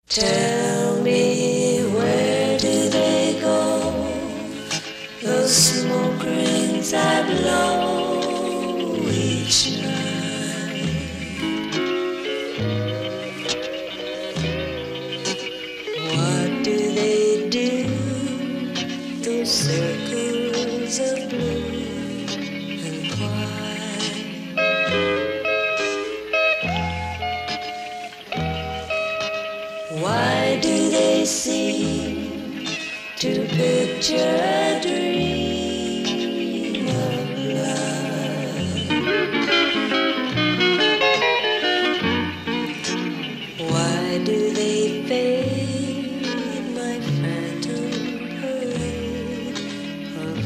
Tell me, where do they go? Those smoke rings I blow each night. What do they do? Those circles of blue and white. Why do they seem to picture a dream of love? Why do they fade my phantom parade of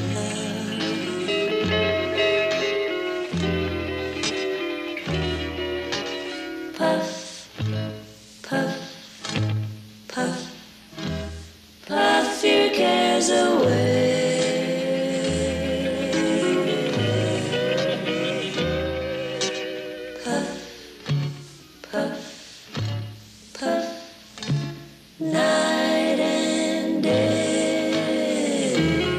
love? Puff, puff, puff, puff your cares away. Puff, puff, puff, night and day.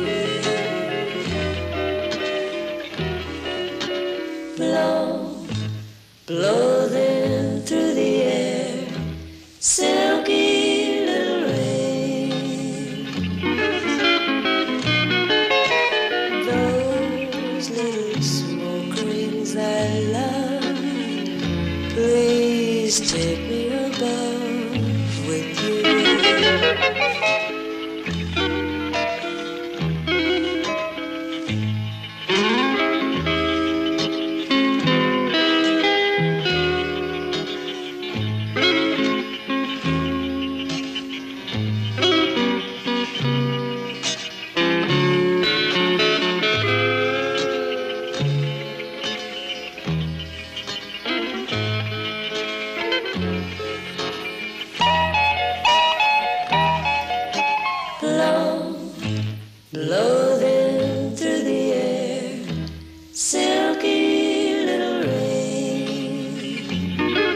Blow, blow them through the air, silky little rain. Those little smoke rings I love, please take me above with you. Blow, blow them through the air, silky little rain.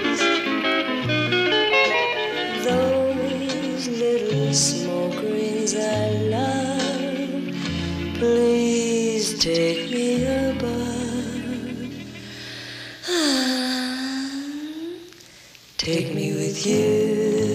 Those little smoke rings I love, please take me above. Take me with you.